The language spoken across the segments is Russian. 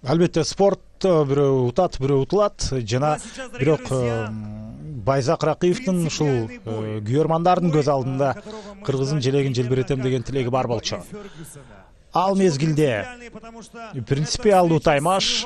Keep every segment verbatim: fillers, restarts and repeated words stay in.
Албетте спортто бирөө утат, бирөө утулат. Жана бирок Байзак Ракиевдин ушул күйөрмандардын көз алдында кыргыздын желегин желбиретем деген тилеги бар болчу. Ал мезгилде принципиалдуу таймаш.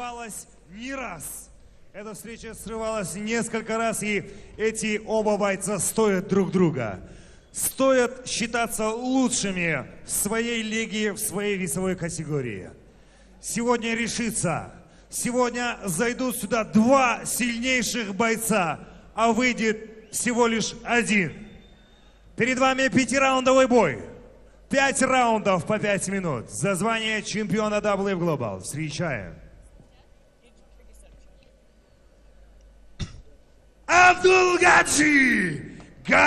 Эта встреча срывалась несколько раз, и эти оба бойца стоят друг друга. Стоят считаться лучшими в своей лиге, в своей весовой категории. Сегодня решится. Сегодня зайдут сюда два сильнейших бойца, а выйдет всего лишь один. Перед вами пятираундовый бой. Пять раундов по пять минут. За звание чемпиона дабл ю эф Global. Встречаем. Абдулгадži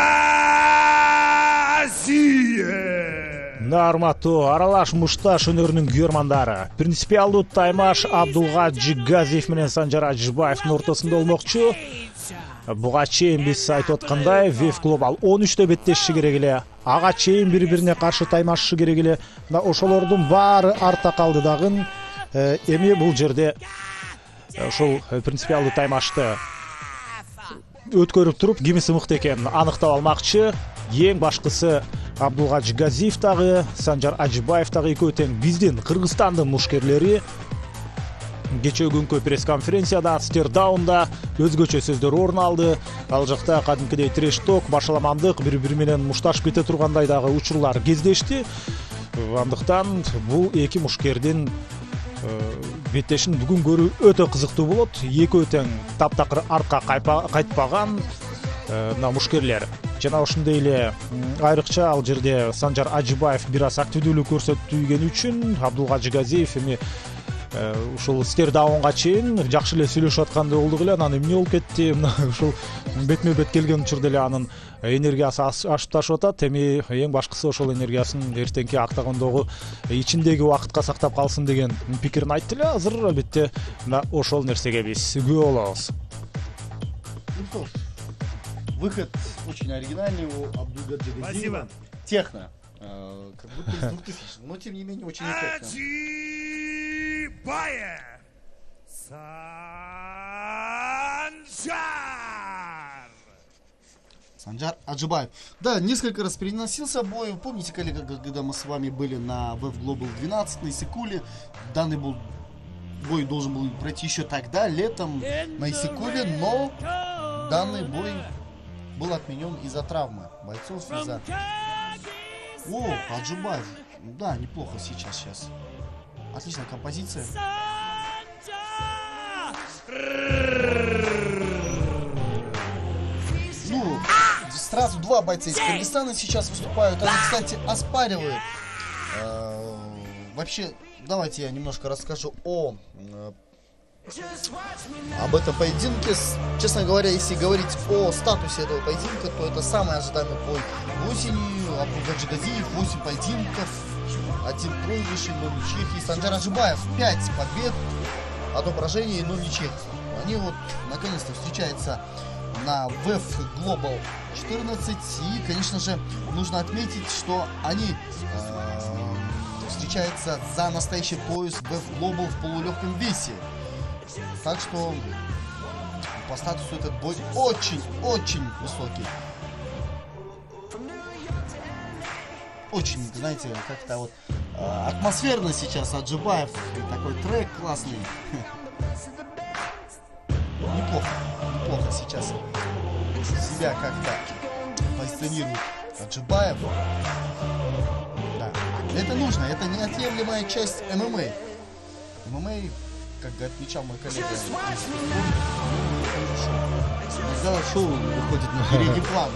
Газиев. Нармату аралаш мушташ өнөрүнүн күйөрмандары. Принципиалдуу таймаш Абдулгадži Газиев менен Санжар Ажибаевдин ортосунда болмокчу. Буга чейин биз айтып аткандай, дабл ю эф Global он үчтө беттешиши керек эле. Ага чейин бири-бирине каршы таймашышы керек эле. Мына ошолордун баары артта калды дагы. Эми бул жерде ошол принципиалдуу таймашты өткөрүп туруп кимиси мыкты экенин аныктап алмакчы. Эң башкысы Абдулгадži Газиев дагы, Санжар Ажибаев дагы экөө тең биздин Кыргызстандын мушкерлери. Кечээ пресс-конференцияда Стердаунда өзгөчө сөздөр орун алды. Ал жакта кадимкидей трешток, башаламандык, бири-бири менен мушташып кете тургандай дагы учурлар кездешти. Андыктан бул эки мушкердин беттешин бүгүн көрүү өтө кызыктуу болот. Экөө тең таптакыр артка кайтпаган мушкерлер. Жана ошондой эле айрыкча ал жерде Санжар Ажибаев бир аз активдүүлүк көрсөтүлгөн үчүн Абдулгадži Газиев эми ушул Стердаунга чейин жакшы эле сүйлөшүп аткандай болдук эле. Анан эмне болуп кетти? Мына ушул бетме бет келген учурда эле анын энергиясы ашып ташып атат. Эми эң башкысы ошол энергиясын эртеңки актагондогу ичиндеги убакытка сактап калсын деген пикирин айтты эле. Азыр албетте мына ошол нерсеге биз күбө болобуз. Выход очень оригинальный у Абдулгадži Газиева. Техно. Как будто из двухтысячных, но тем не менее очень эффектно. Санжар! Санжар Ажибаев. Да, несколько раз переносился бой. Помните, коллега, когда мы с вами были на дабл ю эф Global двенадцать на Исыкуле? Данный был бой должен был пройти еще тогда, летом, на Исыкуле, но данный бой был отменен из-за травмы бойцов, из-за... О, Аджибаев. Да, неплохо сейчас, сейчас. Отличная композиция. Ну, сразу два бойца из Кыргызстана сейчас выступают. Они, кстати, оспаривают. Э, вообще, давайте я немножко расскажу о... Э, об этом поединке. Честно говоря, если говорить о статусе этого поединка, то это самый ожидаемый бой осенью. Абдулгадži Газиев восемь поединков, один проигрышей, ноль ничьих. И Санжар Ажибаев пять побед, одно поражение и ноль ничьих. Они вот наконец-то встречаются на дабл ю эф Global четырнадцать. И, конечно же, нужно отметить, что они э, встречаются за настоящий пояс дабл ю эф Global в полулегком весе. Так что по статусу этот бой очень-очень высокий. Очень, знаете, как-то вот э, атмосферно сейчас Аджибаев. Такой трек классный. Неплохо, неплохо сейчас себя как-то позиционирует Аджибаев. Да. Это нужно, это неотъемлемая часть эм эм а. эм эм а, как отмечал мой коллега, иногда шоу выходит на передний план.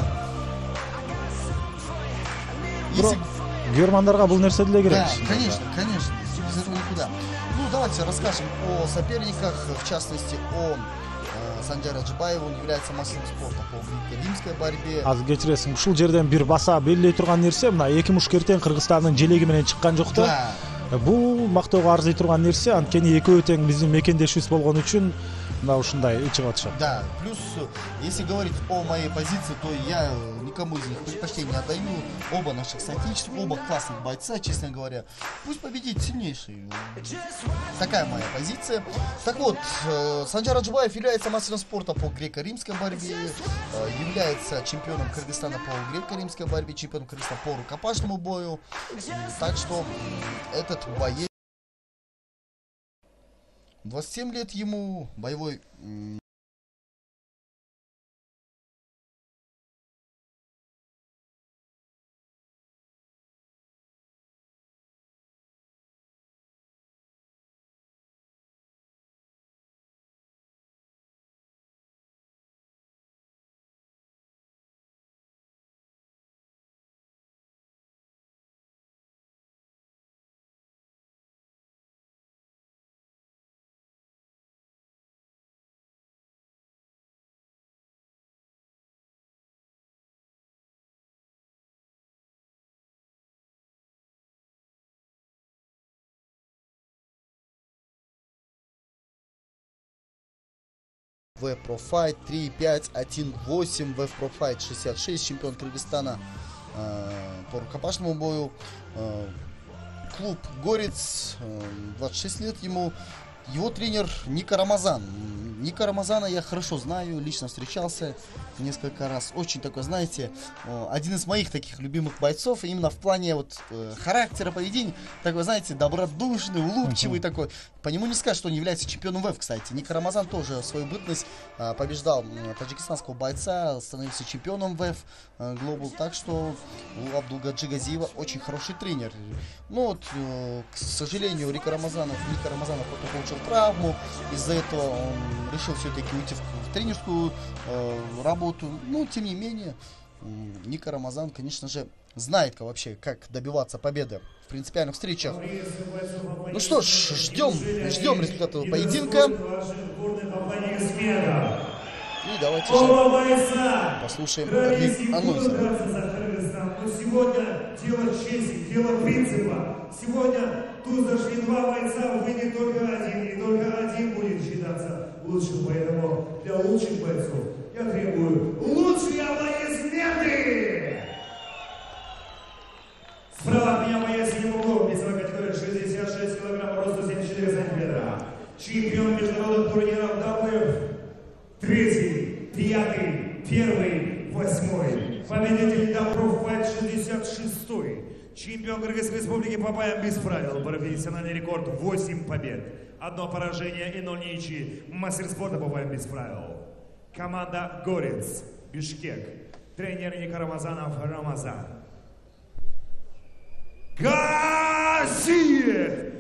Если... Күйөрмандарга бул нерсе деле керек. Да, конечно, конечно, без этого никуда. Ну, давайте расскажем о соперниках, в частности, о э, Санжаре Ажибаеве. Он является мастером спорта по греко-римской борьбе. Аз кечиресиң, ушул жерден бир баса белгилей турган нерсе, мына эки мушкертен Кыргызстандын желеги менен чыккан жок да. Бул мактоого арзый турган нерсе, анткени экөө тең биздин мекендешибиз болгон үчүн мына ушундай ичип атышат. Да, плюс, если говорить о моей позиции, то я никому из них предпочтение не отдаю. Оба наших соотечественников, оба классных бойца, честно говоря. Пусть победит сильнейший. Такая моя позиция. Так вот, Санжар Аджибаев является мастером спорта по греко-римской борьбе, является чемпионом Кыргызстана по греко-римской борьбе, чемпионом Кыргызстана по рукопашному бою. Так что этот боец, двадцать семь лет ему, боевой... вэ про файт три пять один восемь, вэ про файт шестьдесят шесть, чемпион Кыргызстана э, по рукопашному бою. Э, клуб Горец, э, двадцать шесть лет ему. Его тренер Ника Рамазан. Ника Рамазана я хорошо знаю, лично встречался несколько раз. Очень такой, знаете, один из моих таких любимых бойцов, именно в плане вот характера, поведения. Такой, знаете, добродушный, улыбчивый uh-huh. такой. По нему не скажешь, что он является чемпионом ВЭФ, кстати. Ника Рамазан тоже в свою бытность побеждал таджикистанского бойца, становился чемпионом ВЭФ Глобал. Так что у Абдулгаджи Газиева очень хороший тренер. Ну вот, к сожалению, Ника Рамазанов, Ника Рамазанов получил травму. Из-за этого он решил все-таки уйти в, в тренерскую э, работу. Но, тем не менее, э, Ника Рамазан, конечно же, знает как, вообще, как добиваться победы в принципиальных встречах. Ну что ж, ждем, ждем результата поединка. И давайте же послушаем анонсера. Сегодня дело чести, дело принципа. Сегодня тут зашли два бойца, выйдет только один, и только один будет считаться лучшим. Поэтому для лучших бойцов я требую лучшие аплодисменты! Справа от меня боец синим углом, весовой категории шестьдесят шесть килограмм, росту семьдесят четыре сантиметра. Чемпион международных турниров дабл ю эф, третий, пятый, первый, восьмой. Победитель дабл ю эф шестьдесят шесть. Чемпион Кыргызской республики по боям без правил. Профессиональный рекорд восемь побед. Одно поражение и ноль ничьи. Мастер спорта по боям без правил. Команда Горец, Бишкек. Тренер Ника Рамазанов Рамазан. Газиев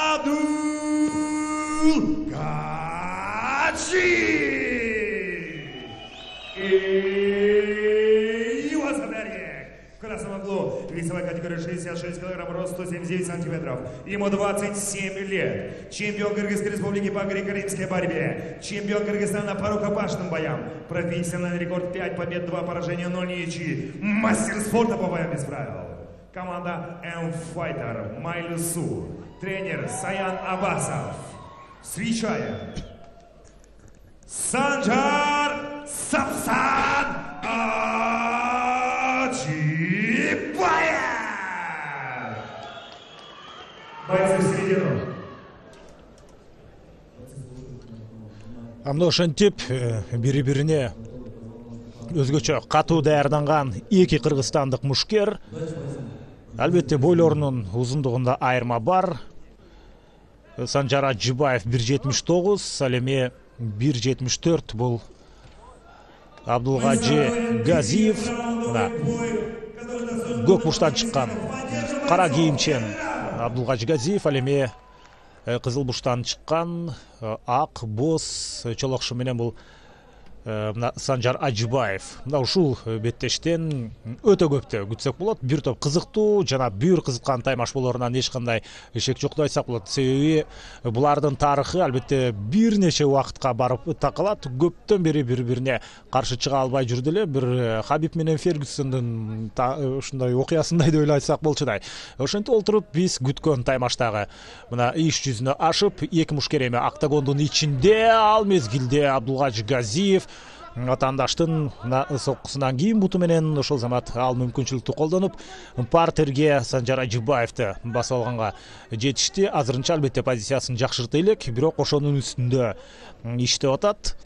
Абдул Гаджи. И его соперник в красном углу, весовая категория шестьдесят шесть килограмм, рост сто семьдесят девять сантиметров. Ему двадцать семь лет. Чемпион Кыргызской республики по греко-римской борьбе. Чемпион Кыргызстана по рукопашным боям. Профессиональный рекорд пять побед, два поражения, ноль ничьи. Мастер спорта по боям без правил. Команда М-Файтер Майлюсу. Тренер Саян Абасов. Встречаем Санжар Сапсан Аджибаев. Бойцы в середину. Амно ошентип бири-бирине өзгөчө катуу даярданган эки кыргызстандык мушкер. Албетте бойлорунун узундугунда айырма бар. Санжар Аджибаев бир жетимиш тогуз, ал эми бир жетимиш төрт. Бул Абдулгаджи Газиев. Көк буштан чыккан кара кийимчен Абдулгаджи Газиев, ал эми кызыл буштан чыккан ак, боз чолокшу менен бул мына Санжар Ажыбаев. Мына ушул беттештен өтө көптү күтсөк болот. Бир топ кызыктуу жана бир кызыккан таймаш болорунан эч кандай шек жок деп айтсак болот. Себеби булардын тарыхы албетте бир нече убакытка барып такалат. Көптөн бери бири-бирине каршы чыга албай жүрдү эле. Бир Хабиб менен Фергюсондун ушундай окуясындай деп айтсак болчудай. Ошентип олтуруп биз күткөн таймаштагы мына иш жүзүнө ашып, эки мушкереми октагондун ичинде ал мезгилде Абдулгажы Газиев атаандаштын соккусунан кийин буту менен ошол замат ал мүмкүнчүлүктү колдонуп партерге Санжар Ажыбаевди басып алганга жетишти. Азырынча албетте позициясын жакшыртый элек, бирок ошонун үстүндө иштеп атат.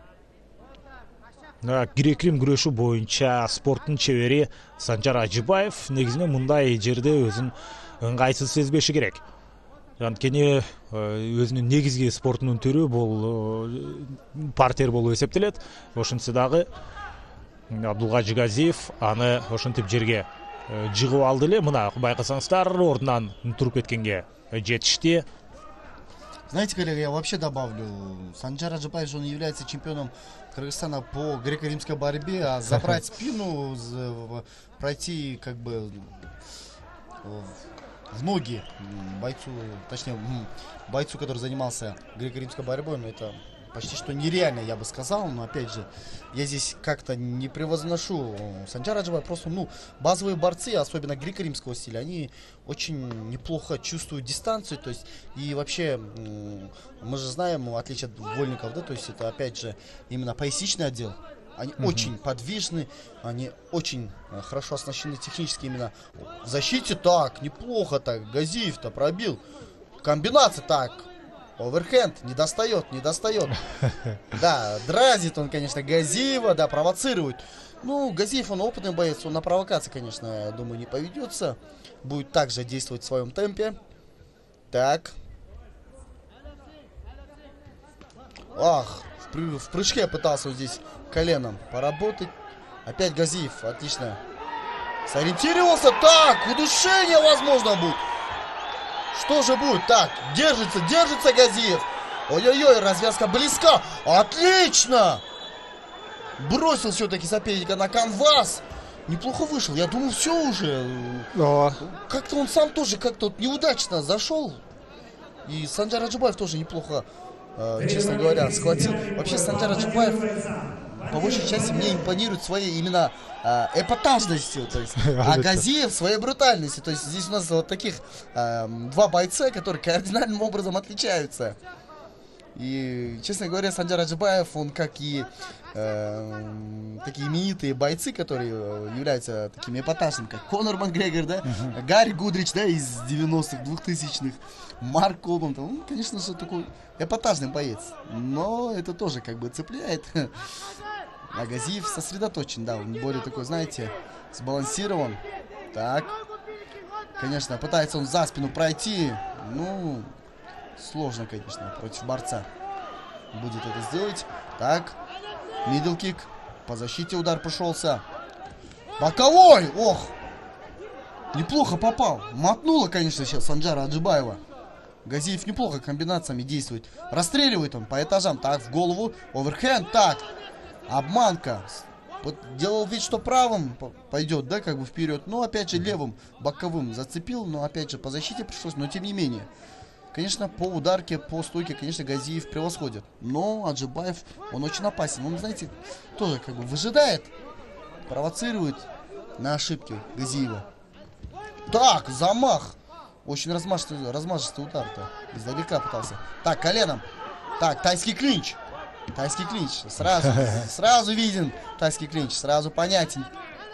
Грек-рим күрөшү боюнча спорттун чебери Санжар Ажыбаев негизинен мындай жерде өзүн ыңгайсыз сезбеши керек. Анткени өзүнүн негизги спортунун түрү бул партер болуп эсептелет. Ошентсе дагы Абдулгажы Газиев аны ошентип жерге жыгып алды эле. Мына байкасаңыздар, ордунан туруп кеткенге жетишти. Знаете, коллега, я вообще добавлю, Санжар Ажыбаев, он является чемпионом Кыргызстана по греко-римской борьбе, а забрать спину, пройти как бы в ноги бойцу, точнее бойцу, который занимался греко-римской борьбой, но это почти что нереально, я бы сказал. Но опять же, я здесь как-то не превозношу Санжара Ажыбаева. Просто, ну, базовые борцы, особенно греко-римского стиля, они очень неплохо чувствуют дистанцию. То есть, и вообще, мы же знаем, в отличие от вольников, да, то есть это опять же именно поясничный отдел. Они uh-huh. очень подвижны, они очень хорошо оснащены технически именно в защите. Так, неплохо так, Газиев-то пробил. Комбинация, так, оверхенд, не достает, не достает. Да, дразит он, конечно, Газиева, да, провоцирует. Ну, Газиев, он опытный боец, он на провокации, конечно, я думаю, не поведется. Будет также действовать в своем темпе. Так. Ах, в, в прыжке пытался вот здесь коленом поработать. Опять Газиев, отлично. Сориентировался, так, удушение возможно будет. Что же будет? Так, держится, держится Газиев. Ой-ой-ой, развязка близка. Отлично! Бросил все-таки соперника на канвас. Неплохо вышел. Я думаю, все уже. Как-то он сам тоже как-то вот неудачно зашел. И Санжар Ажыбаев тоже неплохо, э, честно говоря, схватил. Вообще Санжар Ажыбаев по большей части мне импонирует своей именно э, эпатажностью, то есть, а Газиев своей брутальностью. То есть здесь у нас вот таких э, два бойца, которые кардинальным образом отличаются. И, честно говоря, Санжар Ажыбаев, он как и э, такие именитые бойцы, которые являются такими эпатажными, как Конор Макгрегор, да, uh-huh. Гарри Гудрич, да, из девяностых, двухтысячных, Марк Колбан, он, конечно же, такой эпатажный боец, но это тоже как бы цепляет. А Газиев сосредоточен, да, он более такой, знаете, сбалансирован. Так, конечно, пытается он за спину пройти, ну... Сложно, конечно, против борца будет это сделать. Так, мидл-кик. По защите удар пришелся. Боковой! Ох! Неплохо попал. Мотнуло, конечно, сейчас Санжара Ажыбаева. Газиев неплохо комбинациями действует. Расстреливает он по этажам. Так, в голову. Оверхенд. Так. Обманка. Делал вид, что правым пойдет, да, как бы вперед. Но, опять же, левым, боковым зацепил. Но, опять же, по защите пришлось. Но, тем не менее. Конечно, по ударке, по стойке, конечно, Газиев превосходит. Но Аджыбаев, он очень опасен. Он, знаете, тоже как бы выжидает, провоцирует на ошибки Газиева. Так, замах. Очень размашистый, размашистый удар-то. Издалека пытался. Так, коленом. Так, тайский клинч. Тайский клинч. Сразу, сразу виден тайский клинч. Сразу понятен.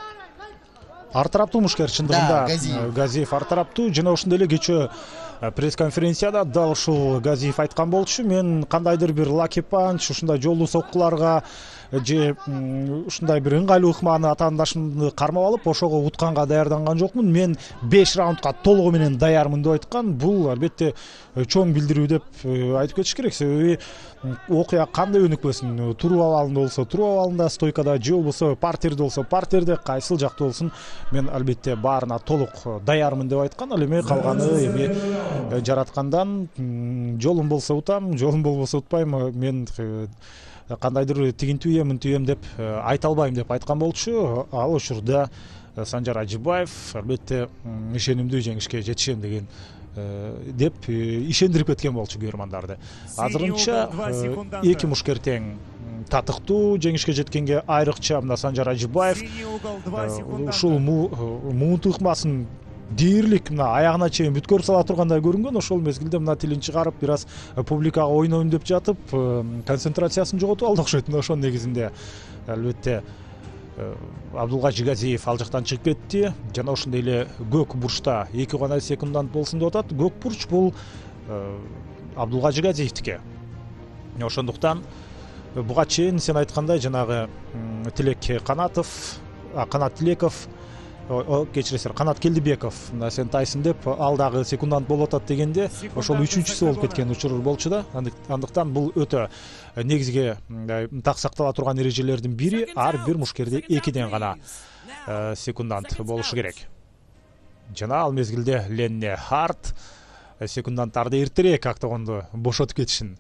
Артыраптуу мушкер чындыгында Газиев артыраптуу. Жана ошондой эле кечээ пресс-конференцияда дал ушул Газиев айткан болчу. Мен кандайдыр бир лаки панч, ушундай жолдуу соккуларга же ушундай бир ыңгайлуу ыкманы атаандашымды кармап алып, ошого утканга даярданган жокмун. Мен беш раундка толугу менен даярмын деп айткан. Бул албетте чоң билдирүү деп айтып кетиш керек. Себеби окуя кандай өнүкпөсүн, туруу абалында болсо туруу абалында, стойкада же болбосо партерде болсо партерде, кайсыл жакта болсун, мен албетте баарына толук даярмын деп айткан. Ал эми калганы эми жараткандан жолум болсо утам, жолум болбосо утпайм. Мен кандайдыр тигинтүү эм мынтүү эм деп айта албайм деп айткан болчу. Ал учурда Санжар Ажибаев албетте ишенимдүү жеңишке жетишем деген деп ишендирип кеткен болчу көрөрмандарды. Азырынча эки мушкер тең татыктуу жеңишке жеткенге айрыкча мына Санжар Ажибаев ушул муунту ыкмасын дээрлик мына аягына чейин бүткөрүп сала тургандай көрүнгөн. Ошол мезгилде мына тилин чыгарып бир аз публикага ойнойм деп жатып концентрациясын жоготуп алды окшойт. Ошонун негизинде албетте Абдулгажи Газиев ал жактан чыгып кетти жана ошондой эле көк бурчта эки гана секундант болсун деп атат. Көк бурч бул Абдулгажи Газиевдики. Ошондуктан буга чейин сен айткандай жанагы Тилек Канатов, Канат Тилеков, кечиресиңер, Канат Келдибеков сен тайсын деп ал дагы секундант болуп атат дегенде ошол үчүнчүсү болуп кеткен учур болчу да. Андыктан бул өтө негизги так сактала турган эрежелердин бири, ар бир мушкерде экиден гана секундант болушу керек. Жана ал мезгилде Ленне Харт секунданттарды эртерээк октогонду бошотуп кетишин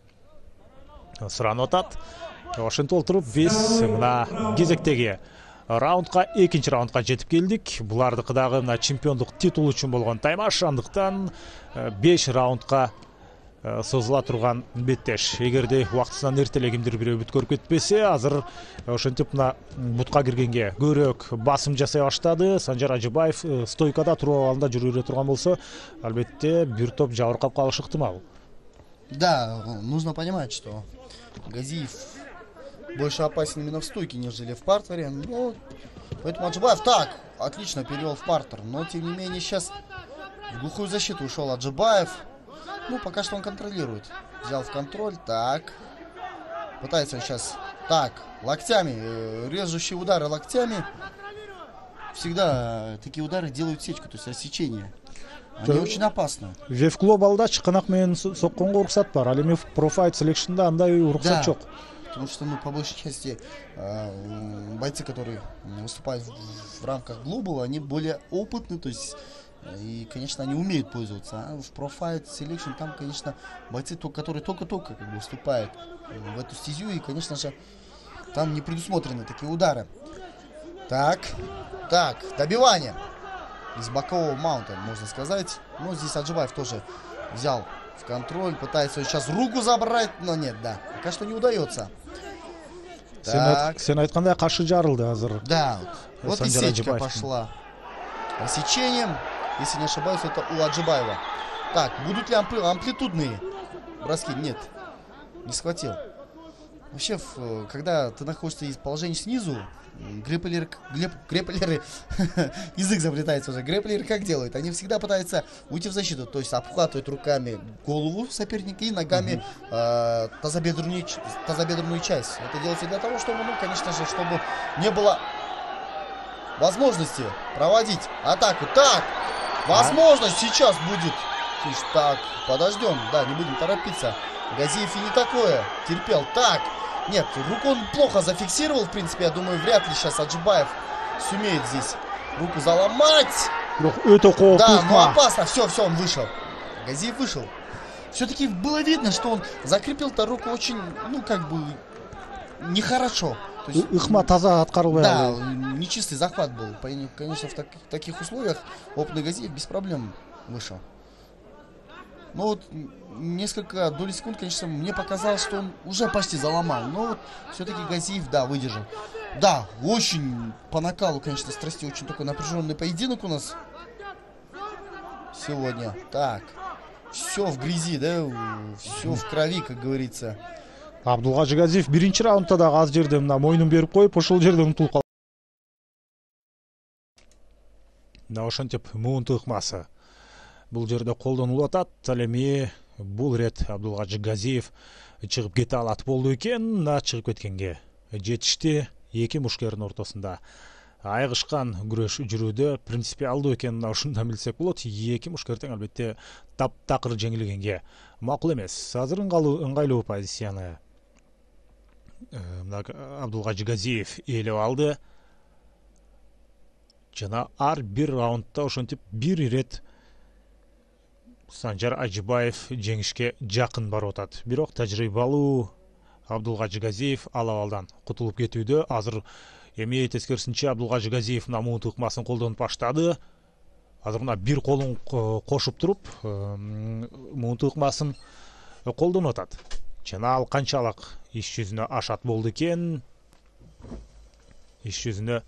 суранып атат. Ошентип олтуруп биз мына кезектеги раундка, экинчи раундка жетип келдик. Булардыкы дагы мына чемпиондук титул үчүн болгон таймаш. Андыктан беш раундка созула турган беттеш. Эгерде убактысынан эрте эле кимдир бирөө бүткөрүп кетпесе, азыр ошентип мына бутка киргенге көбүрөөк басым жасай баштады. Санжар Ажибаев стойкада туруп абалында жүрө турган болсо, албетте бир топ жабыркап калышы ыктымал. Да, нужно понимать, что Газиев больше опасен именно в стойке, нежели в партере. Ну, поэтому Аджибаев так, отлично перевел в партер. Но, тем не менее, сейчас в глухую защиту ушел Аджибаев. Ну, пока что он контролирует. Взял в контроль, так. Пытается он сейчас, так, локтями, э, режущие удары локтями. Всегда такие удары делают сечку, то есть рассечение. Они очень опасны. Веф глобалда чыканак менен сокконго уруксат бар. Ал эми профайт селекшнда андай уруксат жок. Потому что, ну, по большей части э, бойцы, которые выступают в, в рамках глобала, они более опытны, то есть, и, конечно, они умеют пользоваться. А в Profile Selection там, конечно, бойцы, которые только-только как бы выступают в эту стезю, и, конечно же, там не предусмотрены такие удары. Так, так, добивание из бокового маунта, можно сказать. Но здесь Аджибаев тоже взял в контроль, пытается сейчас руку забрать, но нет, да, пока что не удается. Сен айткандай кашы жарылды азыр. Да, вот, вот и сечка пошла. Рассечением, если не ошибаюсь, это у Аджибаева. Так, будут ли ампли амплитудные броски? Нет, не схватил. Вообще, когда ты находишься из положения снизу, грэпплеры, грэпплеры, язык заплетается уже, грэпплеры как делают? Они всегда пытаются уйти в защиту, то есть обхватывают руками голову соперника и ногами э, тазобедренную, тазобедренную часть. Это делается для того, чтобы, ну, конечно же, чтобы не было возможности проводить атаку. Так, возможность сейчас будет. Так, подождем, да, не будем торопиться. Газиев и не такое терпел. Так, нет, руку он плохо зафиксировал, в принципе, я думаю, вряд ли сейчас Аджибаев сумеет здесь руку заломать. Это да, но опасно, все, все, он вышел. Газиев вышел. Все-таки было видно, что он закрепил-то руку очень, ну, как бы, нехорошо. Ихма таза откарылбай. Да, нечистый захват был. Конечно, в так, таких условиях опытный Газиев без проблем вышел. Ну вот, несколько долей секунд, конечно, мне показалось, что он уже почти заломал. Но вот, все-таки Газиев, да, выдержал. Да, очень по накалу, конечно, страсти, очень такой напряженный поединок у нас сегодня. Так, все в грязи, да, все в крови, как говорится. Абдулгажи Газиев биринчи раундда да аз жерде мына мойнун берип коюп, ошол жерде унутулуп калды. Мына ошентип муунту ыкмасы бул жерде колдонулуп атат. Ал эми бул ирет Абдулгажи Газиев чыгып кете алат болду экен. Мына чыгып кеткенге жетишти. Эки мушкердин ортосунда айгышкан күрөш жүрүүдө принципиалдуу экенин ушундан билсек болот. Эки мушкер тең албетте таптакыр жеңилгенге макул эмес. Азыр ыңгайлуу позицияны мына Абдулгажи Газиев ээлеп алды. Жана ар бир раундда ошентип бир ирет Санжар Ажибаев жеңишке жакын барып атат. Бирок тажрыйбалуу Абдулгажы Газиев ал абалдан кутулуп кетүүдө. Азыр эми тескерисинче Абдулгажы Газиев мына муунт ыкмасын колдонуп баштады. Азыр мына бир колун кошуп туруп муунт ыкмасын колдонуп атат. Жана ал канчалык иш жүзүнө ашат болду экен? Иш жүзүнө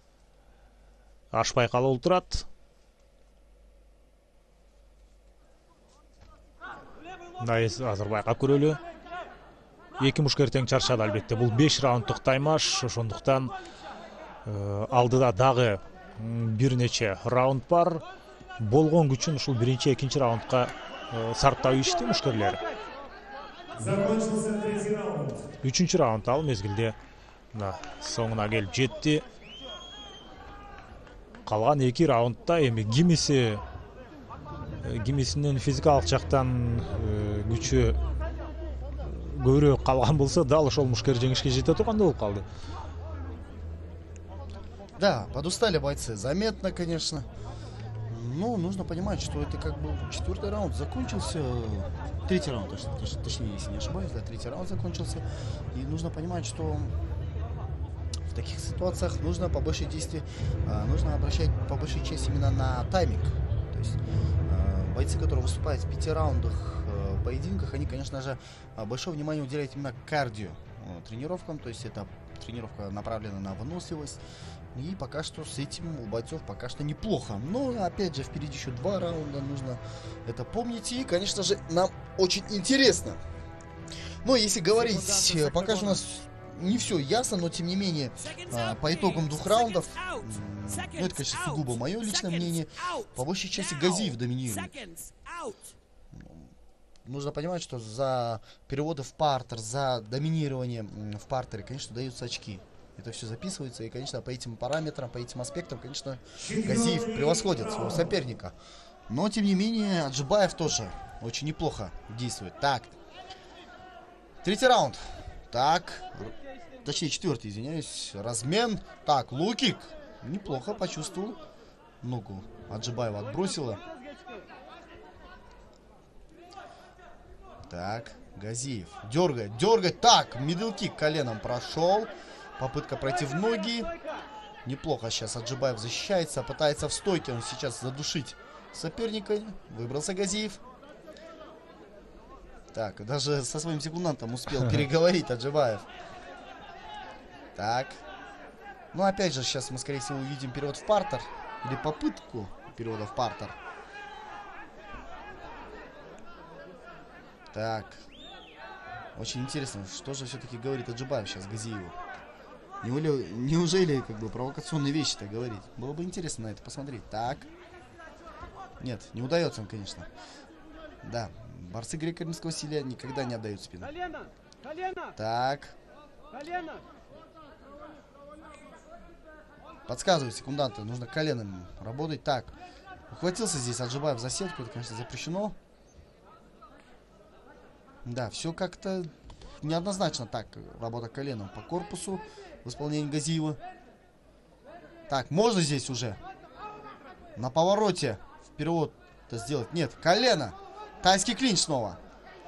ашпай калып турат. Найс азыр байкап көрөлү. Эки мушкер тең чарчады албетте. Бул беш раундтук таймаш, ошондуктан алдыда дагы бир нече раунд бар. Болгон күчүн ушул биринчи, экинчи раундка сарптап ишти мушкерлер. Закончился третий раунд. Үчүнчү раунд ал мезгилде мына соңуна келип жетти. Калган эки раундда эми кимиси кимисинин физикалык жактан күчү көбүрөөк калган болсо, дал ошол мушкер жеңишке жете тургандай болуп калды. Да, подустали бойцы, заметно, конечно. Ну, нужно понимать, что это как бы четвертый раунд закончился, третий раунд, точ, точ, точнее, если не ошибаюсь, да, третий раунд закончился. И нужно понимать, что в таких ситуациях нужно по большей части, нужно обращать по большей части именно на тайминг. То есть бойцы, которые выступают в пяти раундах поединках, они, конечно же, большое внимание уделяют именно кардио тренировкам, то есть это тренировка направлена на выносливость, и пока что с этим у бойцов пока что неплохо. Но, опять же, впереди еще два раунда, нужно это помнить, и, конечно же, нам очень интересно. Но если говорить, пока что у нас не все ясно, но, тем не менее, по итогам двух раундов, ну, это, конечно, сугубо мое личное мнение, по большей части Газиев доминирует. Нужно понимать, что за переводы в партер, за доминирование в партере, конечно, даются очки. Это все записывается, и, конечно, по этим параметрам, по этим аспектам, конечно, Газиев превосходит своего соперника. Но, тем не менее, Аджибаев тоже очень неплохо действует. Так, третий раунд. Так, точнее, четвертый, извиняюсь, размен. Так, лукик. Неплохо почувствовал. Ногу Аджибаева отбросила. Так, Газиев дергает, дергает. Так, мидл-кик коленом прошел. Попытка пройти в ноги. Неплохо сейчас Аджибаев защищается. Пытается в стойке он сейчас задушить соперника. Выбрался Газиев. Так, даже со своим секундантом успел переговорить Аджибаев. Так. Ну, опять же, сейчас мы, скорее всего, увидим перевод в партер. Или попытку перевода в партер. Так. Очень интересно, что же все-таки говорит Аджибаев сейчас Газиеву. Неужели, неужели как бы провокационные вещи-то говорить? Было бы интересно на это посмотреть. Так. Нет, не удается он, конечно. Да, борцы греко-римского стиля никогда не отдают спину. Колено! Колено! Так. Колено! Подсказывают секунданты, нужно коленом работать. Так. Ухватился здесь Аджибаев за сетку, это, конечно, запрещено. Да, все как-то неоднозначно. Так, работа коленом по корпусу в исполнении Газиева. Так, можно здесь уже на повороте вперед это сделать? Нет, колено. Тайский клинч снова.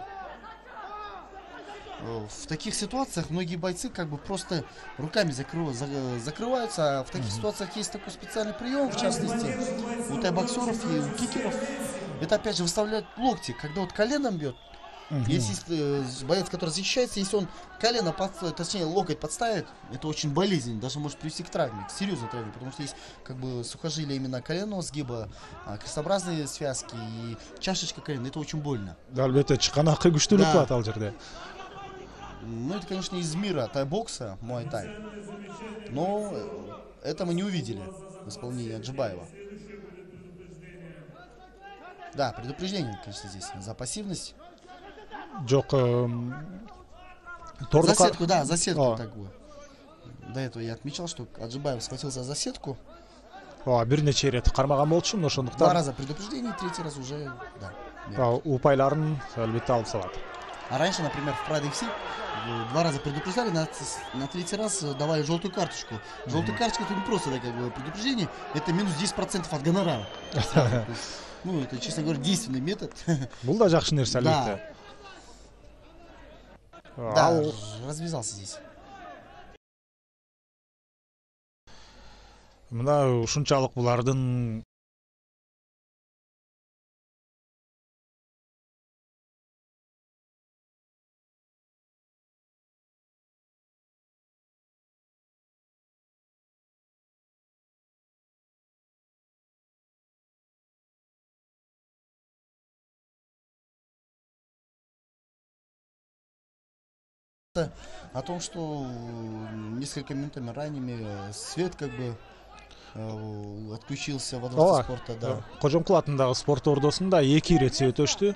В таких ситуациях многие бойцы как бы просто руками закрывают, закрываются. А в таких mm-hmm. ситуациях есть такой специальный прием, в частности, у тайбоксеров и у кикеров. Это опять же выставляют локти, когда вот коленом бьет. Uh-huh. Если э, боец, который защищается, если он колено, под, точнее локоть подставит, это очень болезненно, даже может привести к травме, к серьезной травме, потому что есть как бы сухожилия именно коленного сгиба, а, крестообразные связки и чашечка колена, это очень больно. Да, албетте, чыканакы күчтүүлүк кылат ал жерде. Ну, это, конечно, из мира тайбокса, муай-тай. Но это мы не увидели в исполнении Аджибаева. Да, предупреждение, конечно, здесь за пассивность. Жок, за сетку, да, за сетку так бы. До этого я отмечал, что Аджибаев схватился за сетку. О, бир нече рет кармаган болчу, но ошондуктан два раза предупреждение, третий раз уже, да. Упайларын албетте алып салат. А раньше, например, в Pride эф си два раза предупреждали, на, на третий раз давали желтую карточку. Желтая mm-hmm. карточка это не просто да, как бы, предупреждение, это минус десять процентов от гонорара. Ну, это, честно говоря, действенный метод. Бул да жакшы нерсе албетте. Да, Ал развязался здесь. мына ушунчалык булардын О том, что несколько минутами ранее свет как бы э, отключился во дворце ооба спорта, да. Кожомкул атындагы спорт ордосунда эки ирет себет өчтү.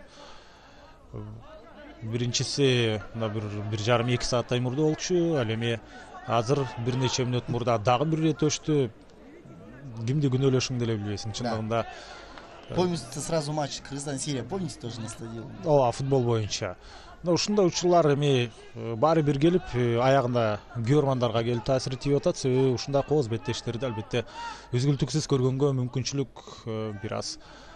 Биринчиси мына бир бир жарым эки сааттай мурда болчу. Ал эми азыр бир нече мүнөт мурда дагы бир ирет өчтү. Кимди күнөөлөшүңдү деле билбейсиң. Чындыгында Помните сразу матч Кыргызстан-Сирия, помните тоже на стадионе? ооба футбол боюнча. Мына ушундай учурлар эми баары бир келип аягында көрөрмандарга келип таасир тийип атат. Себеби ушундай кооз беттештерди албетте үзгүлтүксүз көргөнгө мүмкүнчүлүк бир аз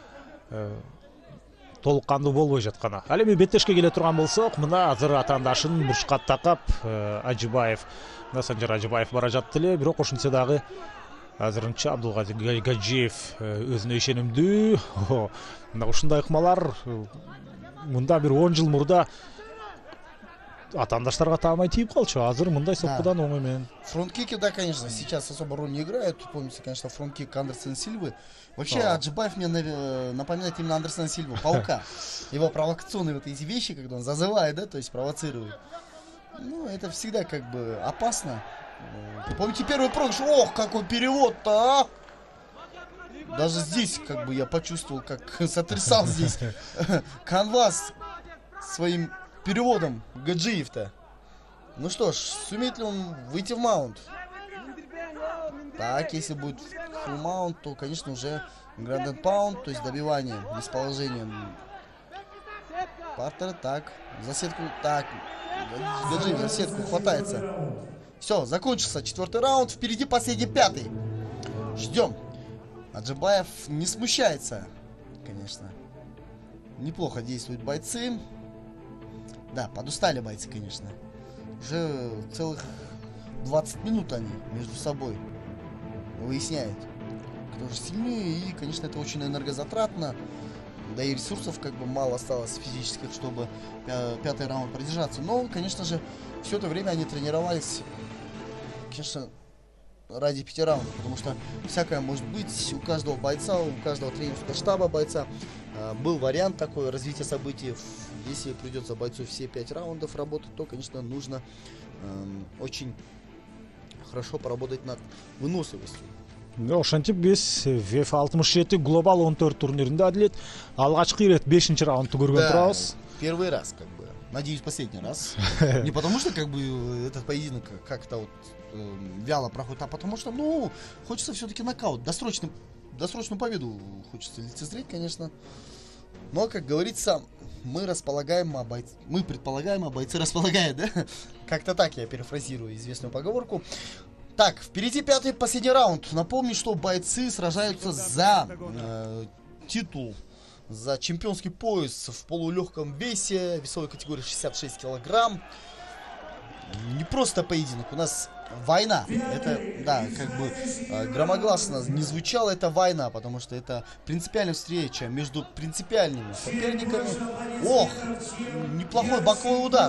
толук кандуу болбой жатканы. Ал эми беттешке келе турган болсок, мына азыр атаандашын бурчка такап Ажыбаев, мына Санжар Ажыбаев бара жатты эле, бирок ошентсе дагы азырынча Абдулгазик Гаджиев өзүнө ишенимдүү. Мына ушундай ыкмалар мында бир он жыл мурда атаандаштарга таамай тийип калчу. Азыр мындай сопкудан оңой менен. Фронткики, да, конечно, сейчас особо роль не играют. Помните, конечно, фронткик Андерсона Сильвы. Вообще, Аджибаев мне напоминает именно Андерсона Сильву, паука. Его провокационные вот эти вещи, когда он зазывает, да, то есть провоцирует. Ну, это всегда как бы опасно. Помните, первый проигрыш, ох, какой перевод-то, а! Даже здесь, как бы, я почувствовал, как сотрясал здесь канвас своим переводом Гаджиев-то. Ну что ж, сумеет ли он выйти в маунт? Так, если будет фулл маунт, то, конечно, уже гранд паунд, то есть добивание из положения. Партер, так, за сетку, так, Гаджиев за сетку хватается. Все, закончился четвертый раунд, впереди последний пятый. Ждем. Аджибаев не смущается, конечно. Неплохо действуют бойцы. Да, подустали бойцы, конечно. Уже целых двадцать минут они между собой выясняют, кто же сильнее. И, конечно, это очень энергозатратно. Да и ресурсов как бы мало осталось физических, чтобы пятый раунд продержаться. Но, конечно же, все это время они тренировались, конечно, ради пяти раундов, потому что всякое может быть у каждого бойца, у каждого тренерского штаба бойца. Э, был вариант такой развития событий. Если придется бойцу все пять раундов работать, то, конечно, нужно э, очень хорошо поработать над выносливостью. Ошентип биз веф алтымыш жети глобал он төрт турниринде Адилет алгачкы ирет бешинчи раундду көргөн турабыз. Первый раз, как бы. Надеюсь, последний раз. Не потому что, как бы, этот поединок как-то вот э, вяло проходит, а потому что, ну, хочется все-таки нокаут. Досрочный, досрочную победу хочется лицезреть, конечно. Но, как говорится, мы располагаем, а бойцы, мы предполагаем, а бойцы располагают, да? Как-то так я перефразирую известную поговорку. Так, впереди пятый последний раунд. Напомню, что бойцы сражаются за э, титул, за чемпионский пояс в полулегком весе, весовой категории шестьдесят шесть килограмм. Не просто поединок, у нас война. Это, да, как бы э, громогласно не звучало, это война, потому что это принципиальная встреча между принципиальными соперниками. Ох, неплохой боковой удар.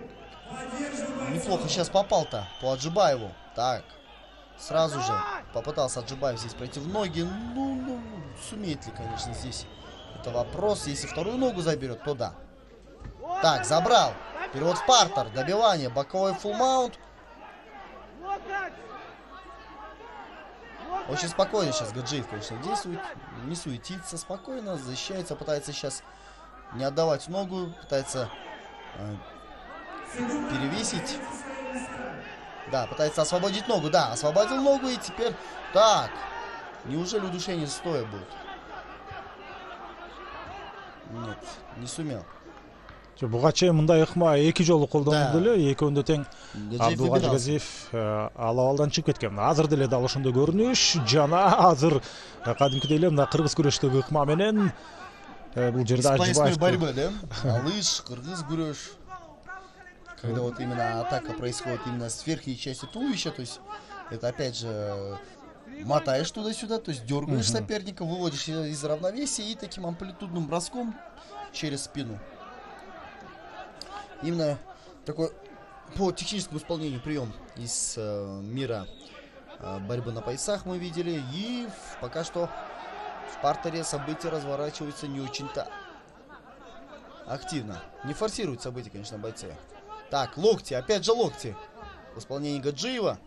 Неплохо сейчас попал-то по Аджибаеву. Так, сразу же попытался Аджибаев здесь пройти в ноги. Ну, ну, сумеет ли, конечно, здесь. Это вопрос. Если вторую ногу заберет, то да. Так, забрал. Перевод в партер. Добивание. Боковой фулл маунт. Очень спокойно сейчас Гаджиев, конечно, действует. Не суетится. Спокойно защищается. Пытается сейчас не отдавать ногу. Пытается э, перевесить. Да, пытается освободить ногу. Да, освободил ногу и теперь... Так. Неужели удушение стоя будет? Нет, не сумел. Буга чейин мындай ыкма эки жолу колдонулду эле, экөөндө тең Абдулгазиев алабалдан чыгып кеткен. Азыр деле дал ошондой көрүнүш жана азыр кадимкидей эле мына кыргыз күрөштөгү ыкма менен бул жерде Аджибаев борьбы, да? Алыш, кыргыз күрөш. когда вот именно атака происходит именно с верхней части туловища, то есть это опять же мотаешь туда-сюда, то есть дергаешь uh-huh. соперника, выводишь из равновесия и таким амплитудным броском через спину. Именно такой по техническому исполнению прием из э, мира э, борьбы на поясах мы видели. И в, пока что в партере события разворачиваются не очень-то активно. Не форсируют события, конечно, бойцы. Так, локти, опять же локти. В исполнении Гаджиева.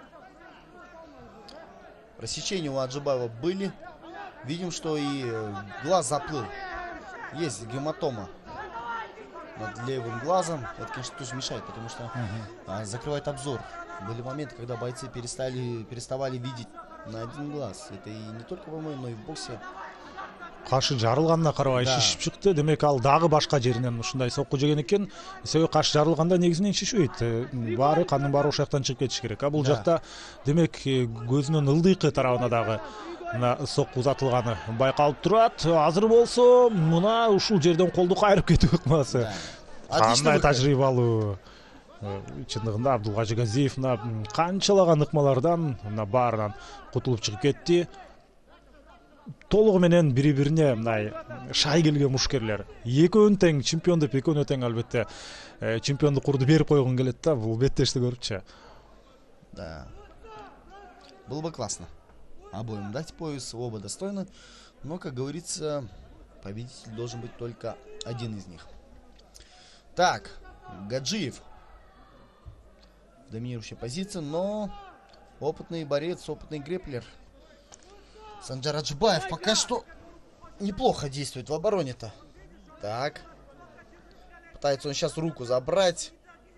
Рассечения у Аджибаева были. Видим, что и глаз заплыл. Есть гематома над левым глазом. Это, конечно, тоже мешает, потому что uh-huh. а, закрывает обзор. Были моменты, когда бойцы перестали, переставали видеть на один глаз. Это и не только в ММА, но и в боксе. Кашы жарылганына карабай шишип чыкты. Демек ал дагы башка жеринен ушундай сокку жеген экен. Себеби каш жарылганда негизинен шишпейт. Баары кандын баары ошол жактан чыгып кетиш керек. А бул жакта демек көзүнүн ылдыйкы тарабына дагы мына сокку узатылганы байкалып турат. Азыр болсо мына ушул жерден колду кайрып кетүү ыкмасы. Кандай тажрыйбалуу. Чындыгында Абдулгажи Газиев мына канчалаган ыкмалардан мына баарынан кутулуп чыгып кетти. Толугу менен бири-бирине мындай шай келген мушкерлер. Экөөнү тең чемпион деп экөөнү тең албетте чемпиондук курду берип койгон келет да, бул беттешти көрүпчү. Да. Было бы классно. Обоим дать пояс, оба достойны. Но, как говорится, победитель должен быть только один из них. Так, Гаджиев. Доминирующая позиция, но опытный борец, опытный греплер. Санджар Аджибаев пока что неплохо действует в обороне-то. Так. Пытается он сейчас руку забрать.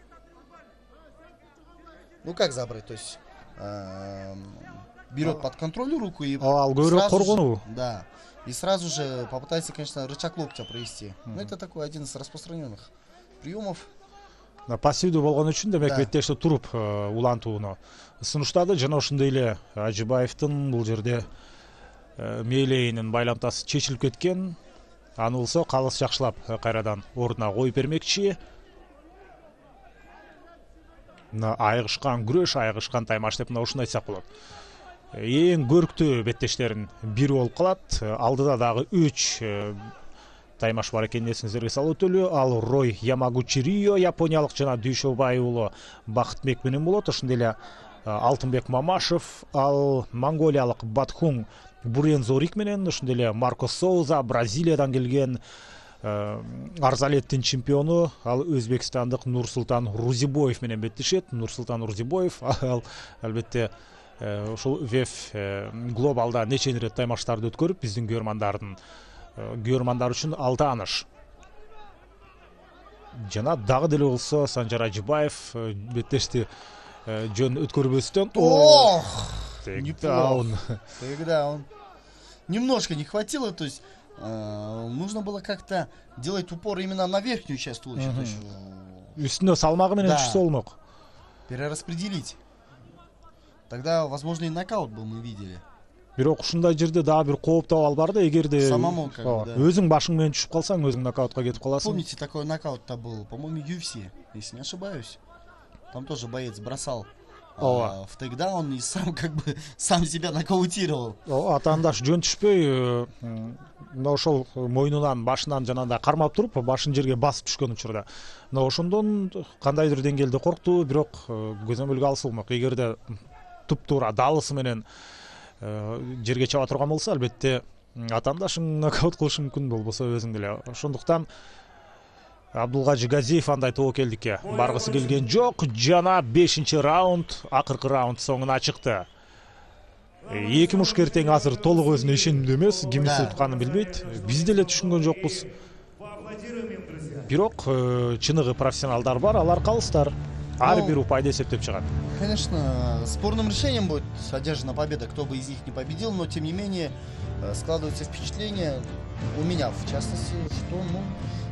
Ну как забрать? То есть э, берет под контроль руку и а, сразу же, да, и сразу же попытается, конечно, рычаг локтя провести. Mm-hmm. Но это такой один из распространенных приемов. Пассивдүү болгон үчүн демек беттеште туруп улантууну сунуштады. Жана ошондой эле Аджибаевдин бул жерде мээлейинин байлантасы чечилип кеткен. Аны болсо калыс жакшылап кайрадан ордуна коюп бермекчи. Мына айыгышкан күрөш, айыгышкан таймаш деп мына ушуну айтсак болот. Эң көрктүү беттештердин бири болуп калат. Алдыда дагы үч таймаш бар экенин эсиңиздерге салып өтөлү. Ал Рой Ямагучи Рио, япониялык жана Дүйшөбай уулу Бакытбек менен болот. Ошондой эле Алтынбек Мамашев, ал монголиялык Батхун Бурензорик менен, ошондой эле Марко Соуза, Бразилиядан келген Арзалеттин чемпиону, ал өзбекстандык Нурсултан Рузибоев менен беттешет. Нурсултан Рузибоев ал албетте ошол ВЕФ глобалда нече рет таймаштарды өткөрүп, биздин көрмандардын көрмандар үчүн ал тааныш. Жана дагы деле болсо Санжар Аджибаев беттешти жөн өткөрбөстөн. Ох! Неплохо. Тейкдаун. Немножко не хватило, то есть э, нужно было как-то делать упор именно на верхнюю часть туловища. Үстүнө салмагы менен түшсө болмок. Перераспределить. Тогда, возможно, и нокаут бы мы видели. Бирок ушундай жерде дагы бир кооптоо абал бар да, эгерде самому как бы, да. Өзүң башың менен түшүп калсаң, өзүң нокаутка кетип каласың. Помните, такой нокаут-то был, по-моему, ю эф си, если не ошибаюсь. Там тоже боец бросал а, в тейкдаун и сам как бы сам себя нокаутировал. Атаандаш жөн түшпөй, мына ошол мойнунан, башынан жанагындай кармап туруп, башын жерге басып түшкөн учурда. Мына ошондон кандайдыр деңгээлде коркту, бирок көзөмөлгө алса болмок. Эгерде туп-туура далысы менен жерге чаба турган болсо, албетте атаандашың нокаут кылышы мүмкүн, болбосо өзүң деле. Ошондуктан Абдулгажи Газиев андай тобокелдикке баргысы келген жок. Жана бешинчи раунд, акыркы раунд соңуна чыкты. Эки мушкер тең азыр толук өзүнө ишенимдүү эмес, кимиси утканын билбейт. Биз деле түшүнгөн жокпуз. Бирок чыныгы профессионалдар бар, алар калыстар. Ар бир упайды эсептеп чыгат. Конечно, спорным решением будет одержана победа, кто бы из них не победил, но тем не менее складывается впечатление, у меня в частности, что ну,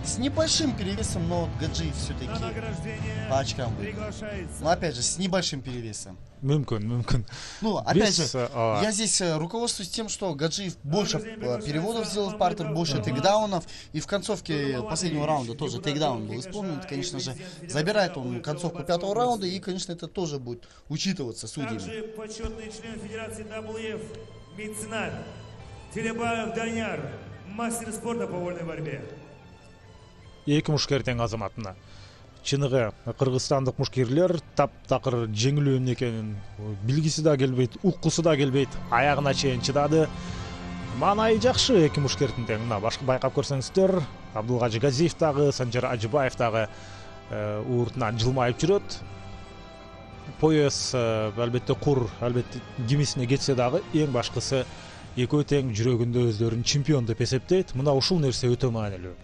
С небольшим перевесом, но Гаджиев все-таки по очкам выиграл. Но опять же, с небольшим перевесом. Мүмкін, мүмкін. Ну, опять Без, же, а... я здесь руководствуюсь тем, что Гаджиев больше переводов сделал в партер, больше тейкдаунов. И в концовке последнего раунда тоже тейкдаун был исполнен. Конечно же, забирает он концовку пятого раунда. И, конечно, это тоже будет учитываться судьями. Также почетный член Федерации дабл ю эф меценат Телебаев Данияр, мастер спорта по вольной борьбе. Екі мұшкер тең азаматына. Чыныгы Кыргызстандык мушкерлер таптакыр жеңилүүнүн экенин билгиси да келбейт, уккусу да келбейт. Аягына чейин чыдады. Маанайы жакшы эки мушкердин тең. Мына башка байкап көрсөңүздөр, Абдулгажы Газиев дагы, Санжар Ажыбаев дагы ууртунан жылмайып жүрөт. Пояс албетте кур, албетте кимисине кетсе дагы эң башкысы экөө тең жүрөгүндө өздөрүн чемпион деп эсептейт. Мына ушул нерсе өтө маанилүү.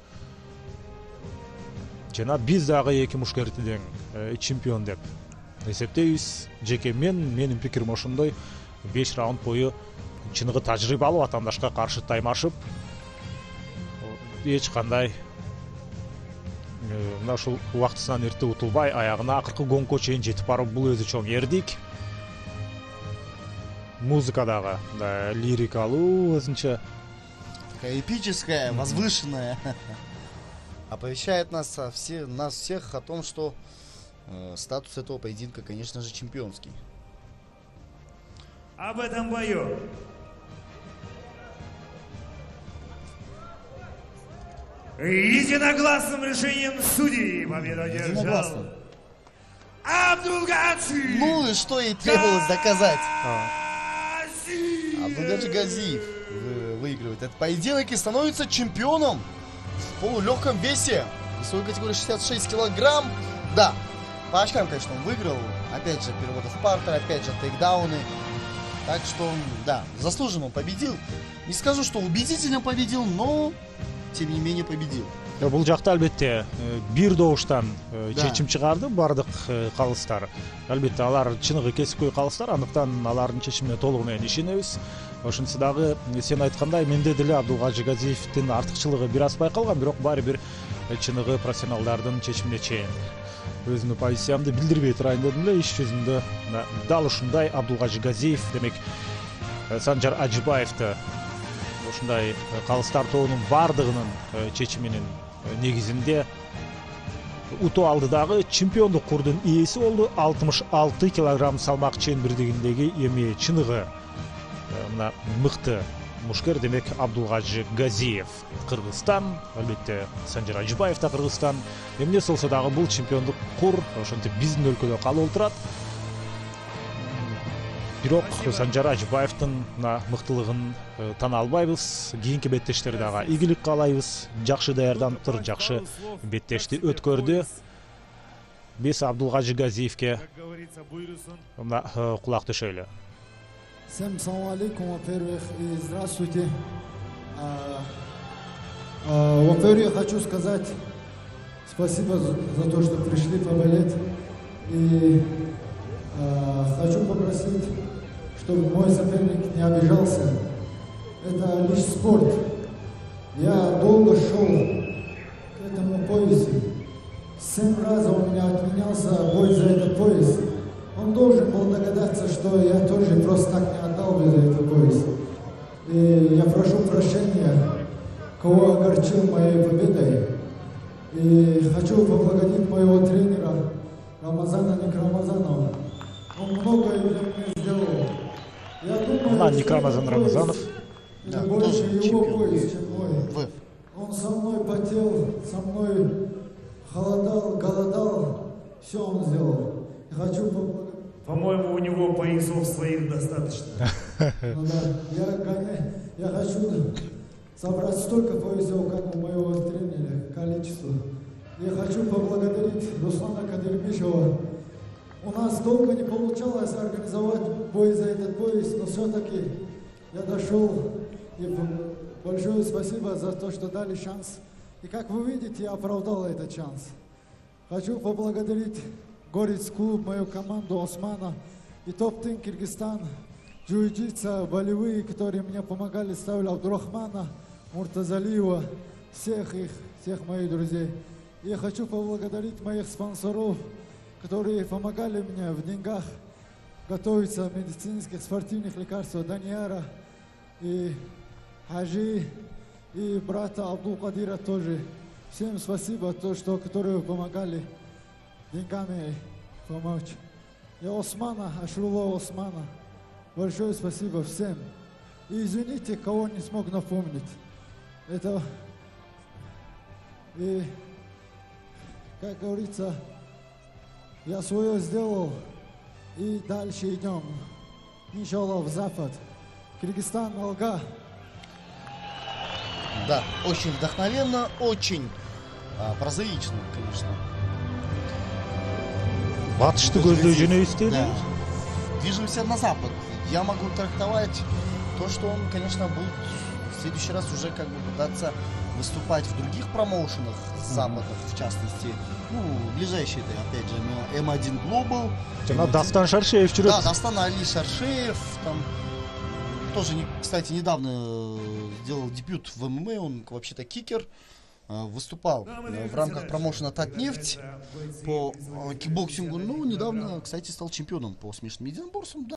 Жана биз дагы эки мушкерди тең чемпион деп эсептейбиз. Жеке мен, менин пикирим ошондой. беш раунд бою чыныгы тажрыйбалуу атаандашка каршы таймашып, эч кандай мына ушул убактысынан эрте утулбай, аягына акыркы гонкко чейин жетип барып, бул өзү чоң эрдик. Музыка дагы да лирикалуу өзүнчө. Такая эпическая, возвышенная. Оповещает нас, все, нас всех о том, что э, статус этого поединка, конечно же, чемпионский. Об этом бою единогласным решением судей победу одержал Абдулгадзи. Ну и что ей требовалось доказать? Газиев. Абдулгаджи Газиев выигрывает этот поединок и становится чемпионом в полулегком весе. Весовой категории шестьдесят шесть килограмм. Да, по очкам, конечно, он выиграл. Опять же, переводы в партер, опять же, тейкдауны. Так что, да, заслуженно он победил. Не скажу, что убедительно победил, но, тем не менее, победил. Бул жакта албетте бир добуштан чечим чыгарды бардык калыстар. Албетте алар чыныгы кесипкөй калыстар, андыктан алардын чечимине толугу менен ишенебиз. Ошонсу дагы сен айткандай менде деле Абдулгажы Газиевдин артыкчылыгы бир аз байкалган, бирок баары бир чыныгы профессионалдардын чечимине чейин өзүмдүн позициямды билдирбей турайын дедим эле. Иш жүзүндө дал ушундай Абдулгажы Газиев, демек Санжар Ажыбаевди ушундай калыстар тобунун бардыгынын чечиминин негизинде утуп алды дагы чемпиондук курдун ээси болду. алтымыш алты килограмм салмак чейин бирдигиндеги эми чыныгы мына мыкты мушкер, демек Абдулгажы Газиев Кыргызстан, албетте Санжар Ажыбаев да Кыргызстан. Эмне болсо дагы бул чемпиондук кур ошентип биздин өлкөдө калып отурат. Бирок Санжар Ажыбаевдин мыктылыгын тана албайбыз. Кийинки беттештер дагы ийгилик каалайбыз. Жакшы даярданыптыр, жакшы беттешти өткөрдү. Биз Абдулгажы Газиевке мына кулак төшөйлү. Всем салам алейкум, во-первых, и здравствуйте. А, а, во-первых, я хочу сказать спасибо за, за то, что пришли поболеть. И а, хочу попросить, чтобы мой соперник не обижался. Это лишь спорт. Я долго шел к этому поясу. Семь раз у меня отменялся бой за этот пояс. Он должен был догадаться, что я тоже просто так не отдал бы за этот пояс. И я прошу прощения, кого огорчил моей победой. И хочу поблагодарить моего тренера Рамазана Некрамазанова. Он многое для меня сделал. Я думаю, а, Некрамазан Рамазанов. Это Да, больше тоже его чемпион. пояс, чем мой. Он со мной потел, со мной холодал, голодал. Все он сделал. Я хочу поблагодарить. По-моему, у него поясов своих достаточно. Ну да, я, гоня- я хочу собрать столько поясов, как у моего тренера, количество. Я хочу поблагодарить Руслана Кадырбишева. У нас долго не получалось организовать бой за этот пояс, но все-таки я дошел. И большое спасибо за то, что дали шанс. И как вы видите, я оправдал этот шанс. Хочу поблагодарить Горец клуб, мою команду Османа и топ-тим Кыргызстан, джиу-джитса, болевые, которые мне помогали, ставили Абдурахмана, Муртазалиева, всех их, всех моих друзей. И хочу поблагодарить моих спонсоров, которые помогали мне в деньгах готовиться медицинских спортивных лекарств, Даниара и Хаджи, и брата Абдул-Кадира тоже. Всем спасибо, то, что, которые помогали деньгами помочь. И Османа, Ашрула Османа. Большое спасибо всем. И извините, кого не смог напомнить. Это... И, как говорится, я свое сделал. И дальше идем. Иншаллах, в запад. Кыргызстан, Алга. Да, очень вдохновенно, очень а, прозаично, конечно. Батышты көздөө жөнөбүз Да. дейбиз. Движемся на запад. Я могу трактовать то, что он, конечно, будет в следующий раз уже как бы пытаться выступать в других промоушенах западных, в частности, ну, ближайшие, это, опять же, эм один Global. Жана Дастан Шаршеев жүрөт. Да, Дастан Али Шаршеев, там, тоже, не- кстати, недавно э, сделал дебют в эм эм а, он вообще-то кикер, э, выступал э, в рамках промоушена Татнефть по э, кикбоксингу, ну, недавно, кстати, стал чемпионом по смешанным единоборствам.